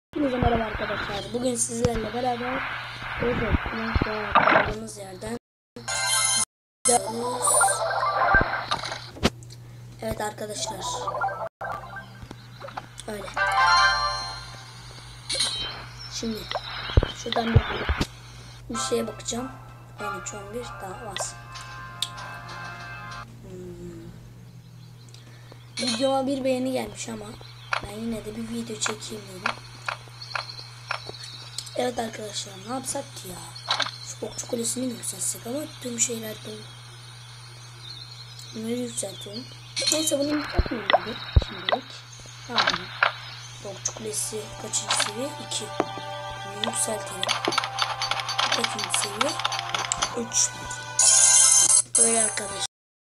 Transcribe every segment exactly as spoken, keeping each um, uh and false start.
Hepinize merhaba arkadaşlar. Bugün sizlerle beraber evet, kaldığımız yerden devam. Evet arkadaşlar. Öyle. Şimdi şuradan bir, bir şeye bakacağım. on üç on bir daha az. Hmm. Videoma bir beğeni gelmiş ama ben yine de bir video çekeyim dedim. Evet arkadaşlar, ne yapsak ki ya? Şu okçu kulesini mi yükseltsek ama tüm şeyler dolu. Bunları yükseltelim. Neyse bunu yükseltmeyelim dedik şimdilik. Ne yapalım? Okçu kulesi kaçıncı seviye? iki. Bunu yükseltelim. Kaçıncı seviye? üç. Böyle arkadaşlar.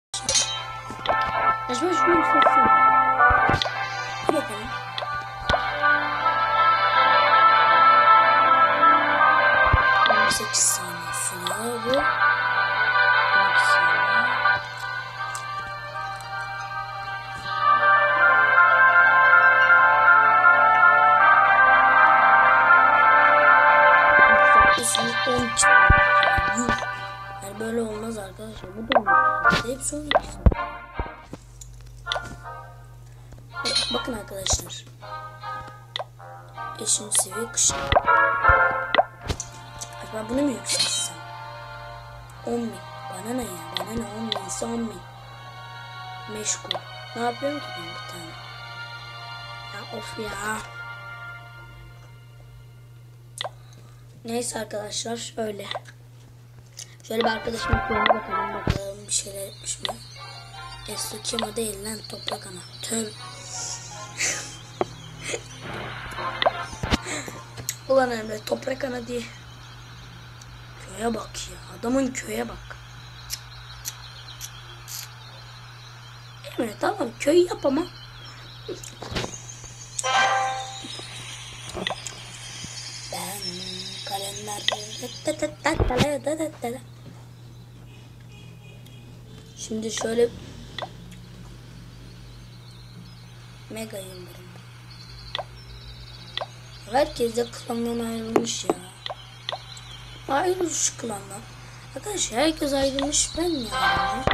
Acaba şunu yükseltsem. Bir bakalım. sekiz saniye sürüyor bu. on iki saniye. on iki. Yani böyle olmaz arkadaşlar. Bu da olmaz. Hep son iki saniye. Bakın arkadaşlar. beşinci seviye kışın. Ben bunu mu yükseltsem? on bin. Bana ne ya? Bana ne? on bin ise on bin. Meşgul. Ne yapıyorum ki ben bir tane? Ya of ya. Neyse arkadaşlar şöyle. Şöyle bir arkadaşımın köyüne bakalım. Bakalım bir şeyler etmiş mi? Esukima değil lan, toprak ana. Tövbe. Ulan Emre, toprak ana diye. Köye bak ya. Adamın köye bak. Emre tamam köy yap ama. Ben kalender. Şimdi şöyle mega yıldırım. Herkes de klandan ayrılmış ya. Ayrılmış şu klandan. Arkadaşlar herkes ayrılmış, ben mi yani?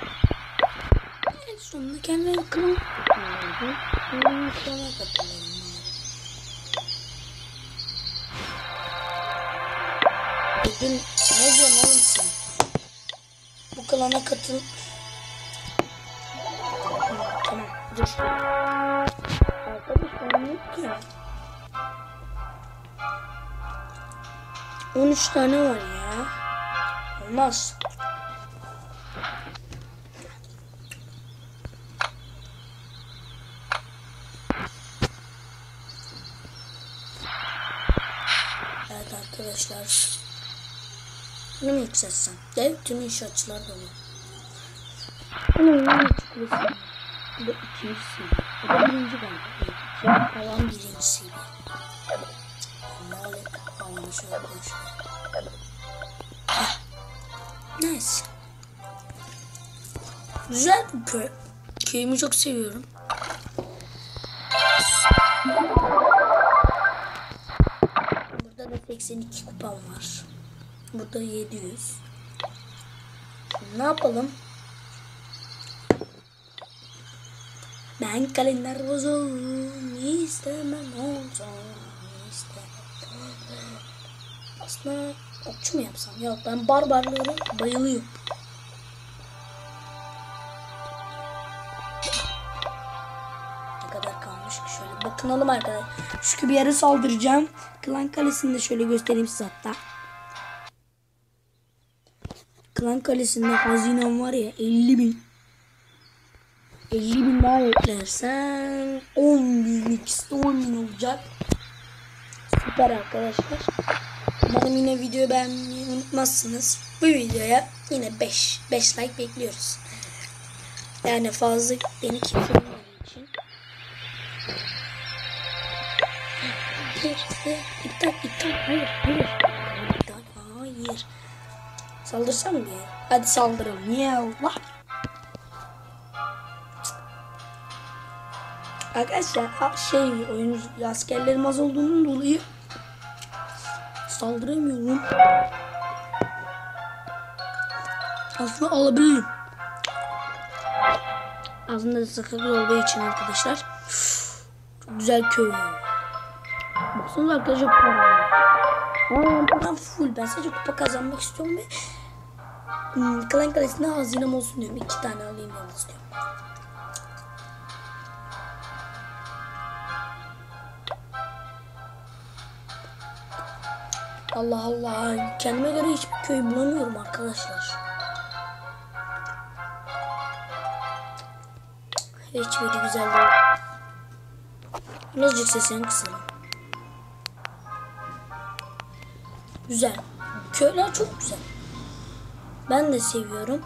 En sonunda kendine klan oldu. Benim klana katılalım. Bugün ne diyorsun oğlum sen? Bu klana katıl. Tamam dur. Arkadaşlar ne yapıyor? on üç tane var ya. Olmaz. Evet arkadaşlar. Bunu mu yükseltsem? Dev tüm inşaatçılar dolu. Ama ne çıkıyorsun? Bu da ikinci seviye. Bu da birinci galiba. Ya falan birinci seviye. Ne oluyor? Havanı şöyle koşuyor. Neyse. Güzel bir köy. Köyümü çok seviyorum. Burada da seksen iki kupam var. Burada yedi yüz. Şimdi ne yapalım? Ben kalender bozulum istemem olacağım istemem. Aslında okçu mu yapsam? Yok, ben barbarlara bayılıyorum. Ne kadar kalmış ki şöyle bakınalım arkadaşlar. Şu bir yere saldıracağım. Klan Kalesi'nde şöyle göstereyim size hatta. Klan Kalesi'nde hazinem var ya elli bin. elli bin daha eklersen on bin, ikisi de on bin olacak. Süper arkadaşlar. Umarım yine videoyu beğenmeyi unutmazsınız. Bu videoya yine beş beş like bekliyoruz. Yani fazla beni kimse bilmediği için. Hayır, hayır, iptal, iptal, hayır, hayır. İptal, hayır. Saldırsam mı diye? Hadi saldıralım. Ya Allah. Arkadaşlar şey oyun askerlerim az olduğunun dolayı saldıramıyorum. Aslında alabilirim. Aslında da sakız olduğu için arkadaşlar. Çok güzel köy. Baksanıza arkadaşlar para. Aa, param full. Ben sadece kupa kazanmak istiyorum ve hmm, Klan Kalesi'nde hazinem olsun diyorum. İki tane alayım yalnız diyorum. Allah Allah. Kendime göre hiçbir köy bulamıyorum arkadaşlar. Hiçbiri güzel değil. Birazcık sesini kısalım. Güzel. Köyler çok güzel. Ben de seviyorum.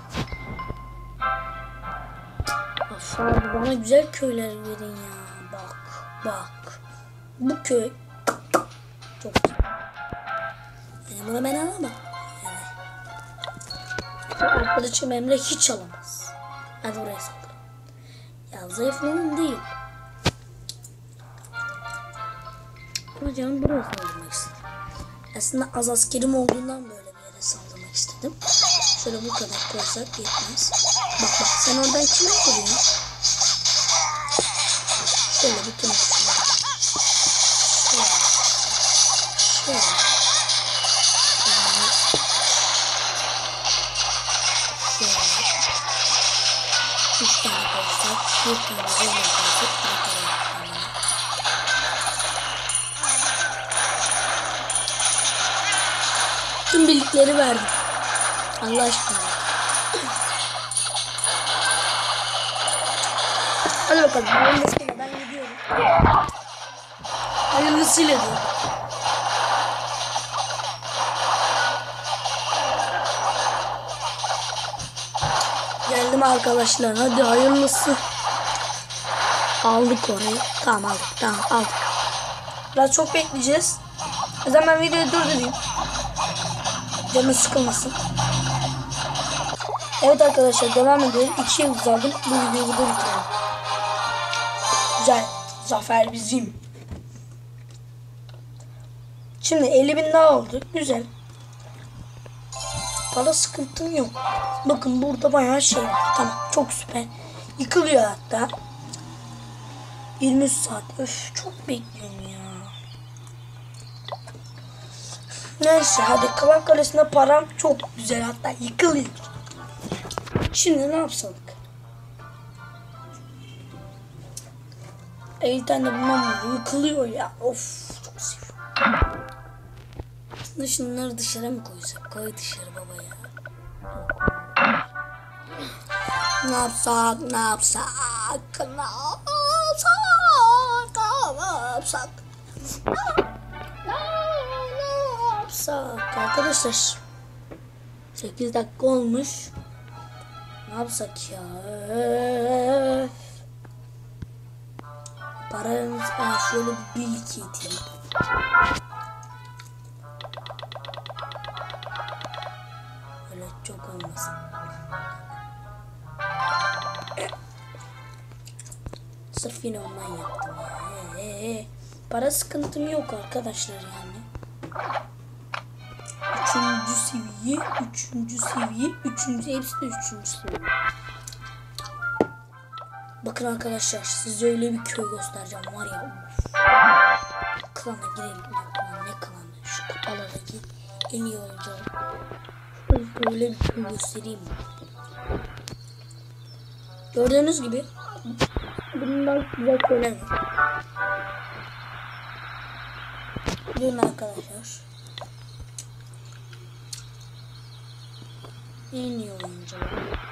Of abi bana güzel köyler verin ya. Bak bak. Bu köy çok güzel. Yani buna ben alamam. Yani. Arkadaşım Emre hiç alamaz. Hadi buraya saldır. Ya zayıflığım değil. Ama canım buraya saldırmak istedim. Aslında az askerim olduğundan böyle bir yere saldırmak istedim. Şöyle bu kadar koysak yetmez. Bak bak sen oradan kime vuruyorsun? Şöyle bütün kuşları. Şöyle. Şöyle. Şöyle. Üç tane koysak. Bir tane böyle koysak. Bir tane. Tüm birlikleri verdim. Allah aşkına. Hadi bakalım. Hayırlısıyla ben gidiyorum. Hayırlısıyla diyor. Geldim arkadaşlar. Hadi hayırlısı. Aldık orayı. Tamam aldık. Tamam aldık. Biraz çok bekleyeceğiz. O zaman ben videoyu durdurayım. Canım sıkılmasın. Evet arkadaşlar devam edelim. iki yıldız aldım. Bu videoyu burada bitirelim. Güzel. Zafer bizim. Şimdi elli bin daha oldu. Güzel. Para sıkıntım yok. Bakın burada bayağı şey var. Tamam çok süper. Yıkılıyor hatta. yirmi üç saat. Öf çok bekliyorum ya. Neyse hadi Klan Kalesi'nde param çok güzel hatta yıkılıyor. Şimdi ne yapsak? elli tane bulmam var. Yıkılıyor ya. Of çok seviyorum. Aslında şunları dışarı mı koysak? Koy dışarı baba ya. Ne yapsak? Ne yapsak? Ne yapsak? Ne yapsak? Arkadaşlar sekiz dakika olmuş. Ne yapsak ya? Paramız var. Şöyle bir bilgi edeyim. Öyle çok olmasın. Sırf yine ondan yaptım ya. Ee, para sıkıntım yok arkadaşlar yani. Üçüncü seviye, üçüncü seviye, üçüncü, hepsi de üçüncü seviye. Bakın arkadaşlar, size öyle bir köy göstereceğim var ya. Of. Klana girelim. Lan ne klanı? Şu kupalara git. En iyi olacağım. Öyle bir köy göstereyim mi? Gördüğünüz gibi bundan güzel köyler var. Görün arkadaşlar. En iyi oyuncular.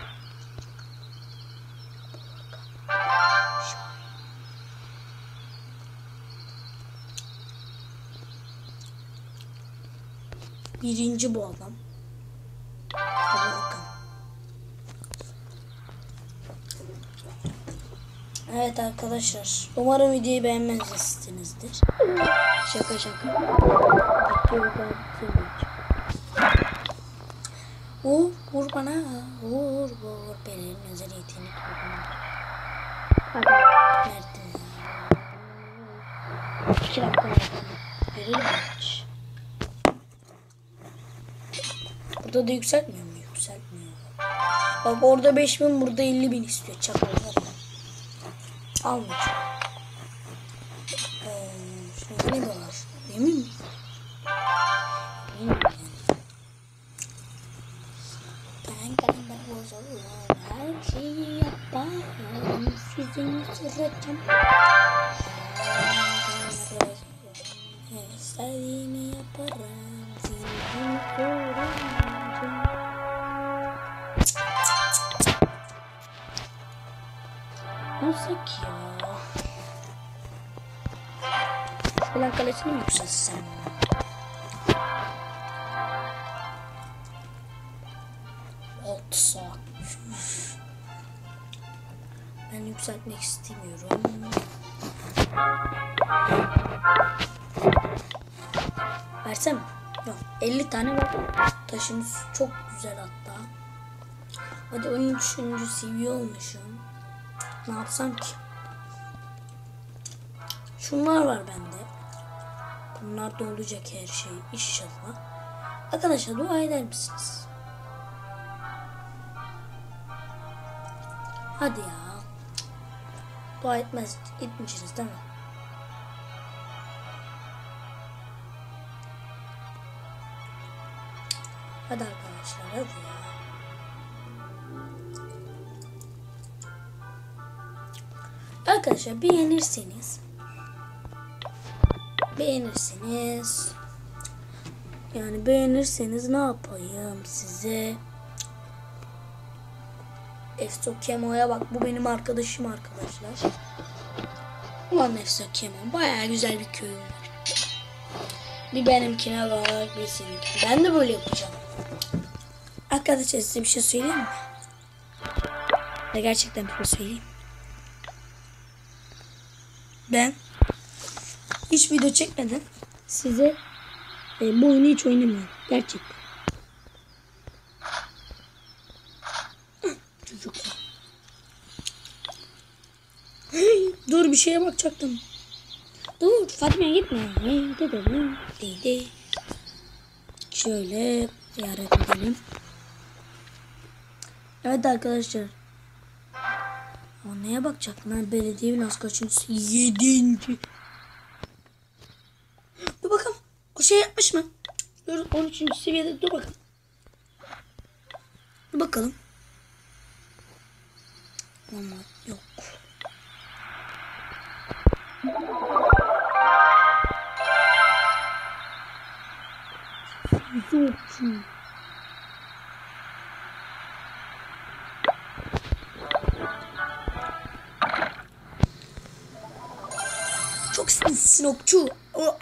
Birinci bu adam. Hadi bakalım. Evet arkadaşlar. Umarım videoyu beğenmişsinizdir. Şaka şaka. Vur, vur bana. Vur, vur. Benim özel yetenek. Hadi. Mert'im ya. iki dakika verir mi hiç? Burada da yükseltmiyor mu? Yükseltmiyor. Bak orada beş bin, burada elli bin istiyor. Çakallar. Almayacağım. Ee, şöyle ne var? Emin mi? Emin mi? Ben kadında bozulur. Her şeyi yaparım. Sizin sırrım. İstediğimi yaparım. Sizin sırrım. Nasıl ki ya? Falan kalesini mi yükseltsem? altı saat. Ben yükseltmek istemiyorum. Versem? Yok. elli tane var. Taşımız çok güzel hatta. Hadi on üçüncü seviye olmuşum. Ne yapsam ki? Şunlar var bende. Bunlar da olacak her şey inşallah. Arkadaşlar dua eder misiniz? Hadi ya. Dua etmez, etmişsiniz değil mi? Hadi arkadaşlar hadi ya. Arkadaşlar beğenirseniz beğenirseniz yani beğenirseniz ne yapayım size? Efso Kemo'ya bak, bu benim arkadaşım arkadaşlar. Ulan Efso Kemo bayağı güzel bir köyüm var. Bir benimkine var, bir seninkine. Ben de böyle yapacağım. Arkadaşlar size bir şey söyleyeyim mi? Ve gerçekten bir şey söyleyeyim. Ben hiç video çekmeden size e, bu oyunu hiç oynamıyorum. Gerçekten. Çocuklar. Dur bir şeye bakacaktım. Dur Fatma'ya gitme. Değdi. Şöyle ziyaret edelim. Evet arkadaşlar. O neye bakacaktım ben? Belediye binası kaçıncısı? Yedinci. Dur bakalım. O şey yapmış mı? Dur on üçüncü seviyede dur bakalım. Dur bakalım. Ama yok. Zorçu. Çok sinopçu. Oh.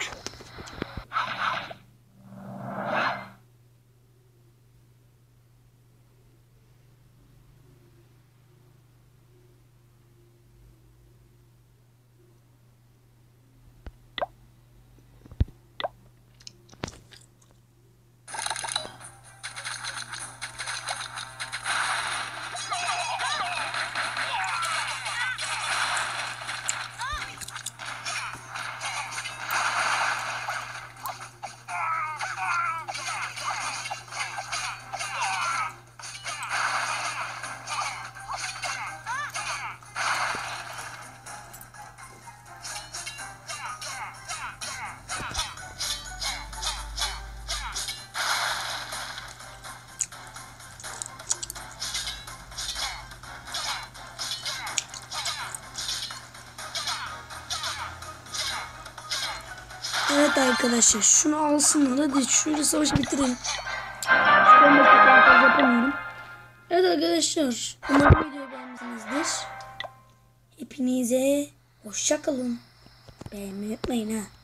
Evet arkadaşlar şunu alsınlar, hadi şöyle savaşı bitirelim. Yapamıyorum. Evet arkadaşlar, umarım videoyu beğenmişsinizdir. Hepinize hoşça kalın. Beğenmeyi unutmayın ha.